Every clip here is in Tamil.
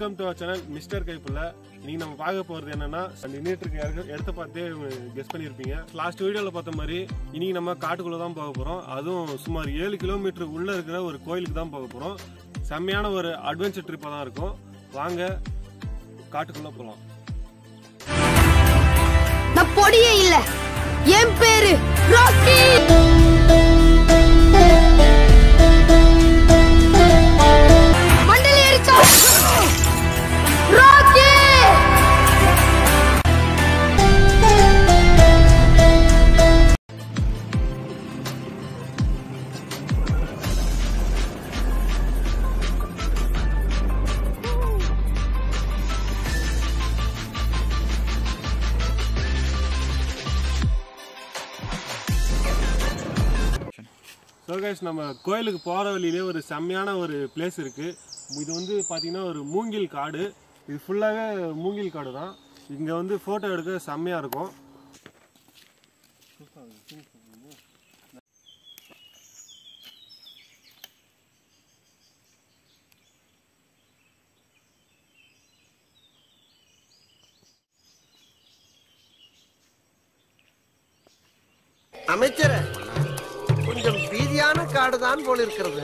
Welcome to our channel mister Kaipulla. நீங்க நம்ம பார்க்க போறது என்னன்னா, நின்றுட்டு இருக்க இடத்த பார்த்தே கெஸ் பண்ணியிருப்பீங்க. லாஸ்ட் வீடியோல பார்த்த மாதிரி இன்னைக்கு நம்ம காட்டுக்குள்ள தான் போக போறோம். அதுவும் சுமார் 7 கிலோமீட்டர் உள்ள இருக்கிற ஒரு கோயிலுக்கு தான் போக போறோம். செம்மையான ஒரு அட்வென்ச்சர் ட்ரிப்பா தான் இருக்கும். வாங்க காட்டுக்குள்ள போலாம். நான் பொடியே இல்ல, என் பேரு ராக்கி. மண்டல ஏறிச்சா ராக்கி. ஸோ கைஸ், நம்ம கோயிலுக்கு போகிற வழியிலே ஒரு செம்மையான ஒரு பிளேஸ் இருக்குது. இது வந்து பார்த்தீங்கன்னா ஒரு மூங்கில் காடு. இது ஃபுல்லாகவே மூங்கில் காடு தான். இங்கே வந்து ஃபோட்டோ எடுக்க செம்மையாக இருக்கும். அமைச்சர், கொஞ்சம் பீதியான காடு தான் போல இருக்கிறது.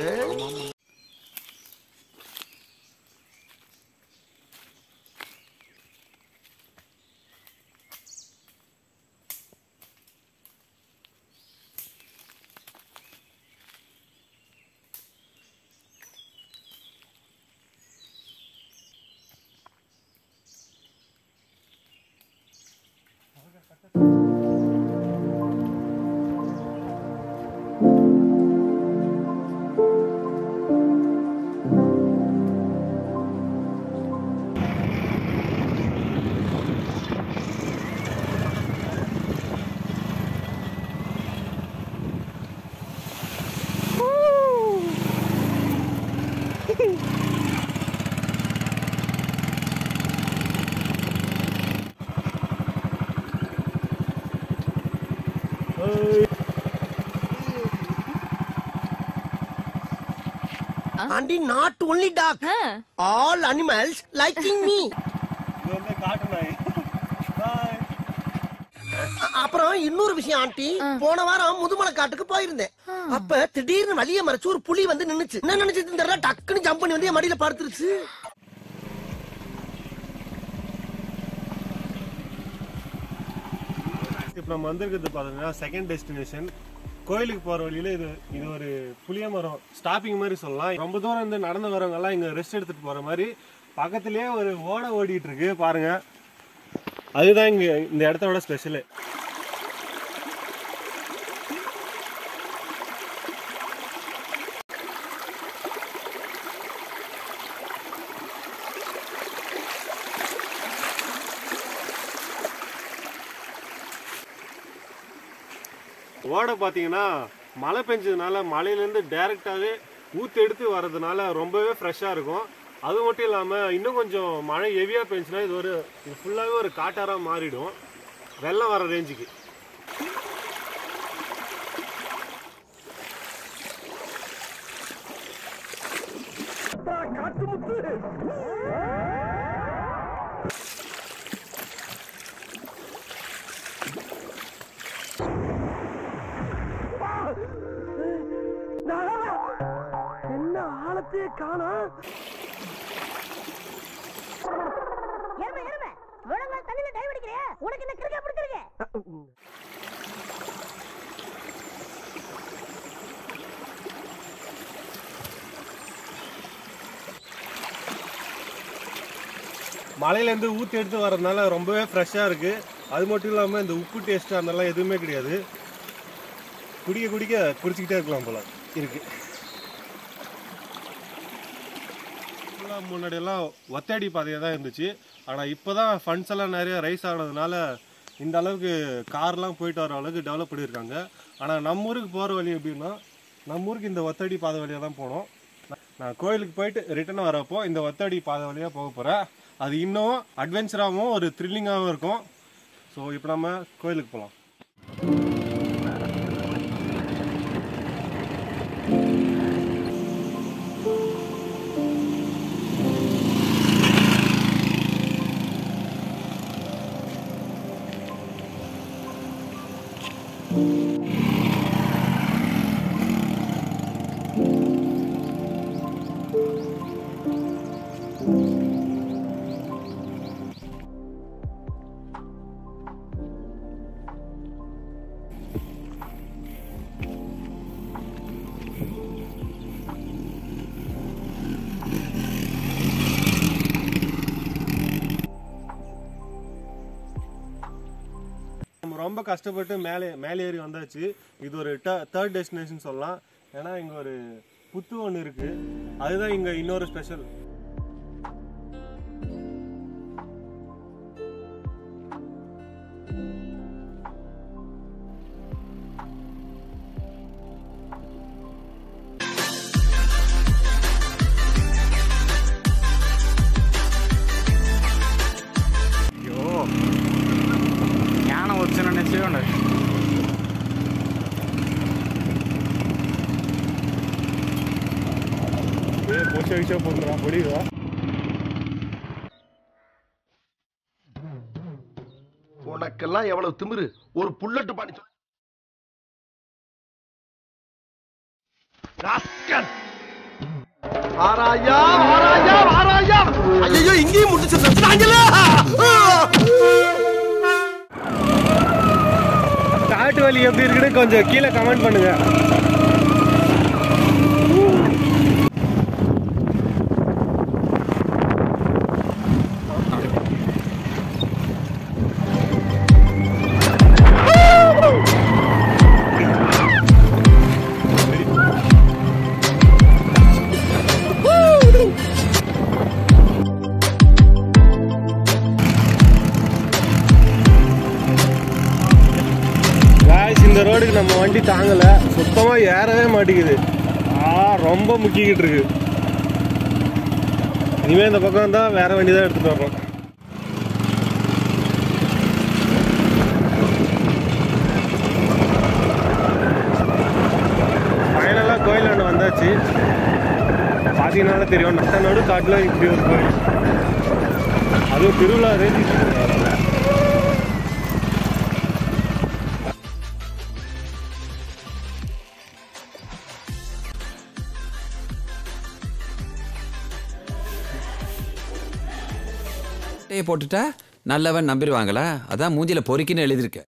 And not only dog, all animals liking me. அப்புறம் இன்னொரு விஷயம் ஆண்டி, போன வாரம் முதுமலை காட்டுக்கு போயிருந்தேன். அப்ப திடீர்னு வழிய மறைச்சு ஒரு புலி வந்து நின்னுச்சு. என்ன நினைச்சது தெரியல, டக்குன்னு ஜம்ப் பண்ணி வந்து என் மடியில படுத்துருச்சு. இப்போ நம்ம வந்திருக்கிறது பார்த்தீங்கன்னா செகண்ட் டெஸ்டினேஷன். கோயிலுக்கு போகிற வழியில் இது ஒரு புளிய மரம் ஸ்டாப்பிங் மாதிரி சொல்லலாம். ரொம்ப தூரம் இருந்து நடந்து வரவங்க எல்லாம் இங்கே ரெஸ்ட் எடுத்துகிட்டு போகிற மாதிரி பக்கத்துலேயே ஒரு ஓடை ஓடிட்டு இருக்கு பாருங்க. அதுதான் இங்கே இந்த இடத்தோட ஸ்பெஷலு. ஓடை பார்த்தீங்கன்னா மழை பெஞ்சதுனால மழையிலேருந்து டைரெக்டாகவே ஊற்று எடுத்து வர்றதுனால ரொம்பவே ஃப்ரெஷ்ஷாக இருக்கும். அது மட்டும் இல்லாமல் இன்னும் கொஞ்சம் மழை ஹெவியாக பெஞ்சுன்னா இது ஃபுல்லாகவே ஒரு காட்டாராக மாறிடும், வெள்ளம் வர ரேஞ்சுக்கு. என்ன ஆழத்தையே காணா. தண்ணியில டைவ் அடிக்கிறியா? உனக்கு என்ன கிறுக்கா பிடிச்சிருக்கு? மழையிலேருந்து ஊற்றி எடுத்து வர்றதுனால ரொம்பவே ஃப்ரெஷ்ஷாக இருக்குது. அது மட்டும் இல்லாமல் இந்த உப்பு டேஸ்ட்டு அதெல்லாம் எதுவுமே கிடையாது. குடிக்க குடிக்க குடிச்சிக்கிட்டே இருக்கலாம் போல இருக்கு. முன்னாடியெல்லாம் ஒத்தடி பாதையாக தான் இருந்துச்சு. ஆனால் இப்போ தான் ஃபண்ட்ஸ் எல்லாம் நிறைய ரைஸ் ஆனதுனால இந்த அளவுக்கு கார்லாம் போயிட்டு வர அளவுக்கு டெவலப் பண்ணியிருக்காங்க. ஆனால் நம்ம ஊருக்கு போகிற வழி எப்படின்னா, நம்ம ஊருக்கு இந்த ஒத்தடி பாதை வழியாக தான் போனோம். நான் கோயிலுக்கு போயிட்டு ரிட்டர்ன் வரப்போ இந்த ஒத்தடி பாதை வழியாக போக போகிறேன். அது இன்னும் அட்வென்ச்சராகவும் ஒரு த்ரில்லிங்காகவும் இருக்கும். ஸோ இப்போ நம்ம கோயிலுக்கு போகலாம். ரொம்ப கஷ்டப்பட்டு மேலே ஏறி வந்தாச்சு. இது ஒரு தேர்ட் டெஸ்டினேஷன் சொல்லலாம். ஏன்னா இங்க ஒரு புத்து ஒன்று இருக்கு. அதுதான் இங்க இன்னொரு ஸ்பெஷல். உனக்கெல்லாம் எவ்வளவு திமிரு, ஒரு புல்லட்டு பாடி ஆராயா ஆராயா ஆராயா. ஐயோ இங்கேயும் முடிச்சிருந்தாங்களே. காட்டு வலி எப்படி இருக்குன்னு கொஞ்சம் கீழே கமெண்ட் பண்ணுங்க. இந்த ரோடுக்கு நம்ம வண்டி தாங்கல, சுத்தமா ஏறவே மாட்டேங்குது. ரொம்ப முக்கிக்கிட்டு இருக்கு. இனிமே இந்த பக்கம் தான் வேற வண்டி தான் எடுத்துட்டு வரோம். ஃபைனலா கோயிலாண்ட வந்தாச்சு. பாத்தீங்கன்னால தெரியும், நடு காட்டுல இப்படி ஒரு கோயில். அதுவும் திருவிழா ரேஞ்சி. போட்டுட்டா நல்லவன் நம்பிடுவாங்களா? அதான் மூஞ்சில பொறுக்கின்னு எழுதியிருக்க.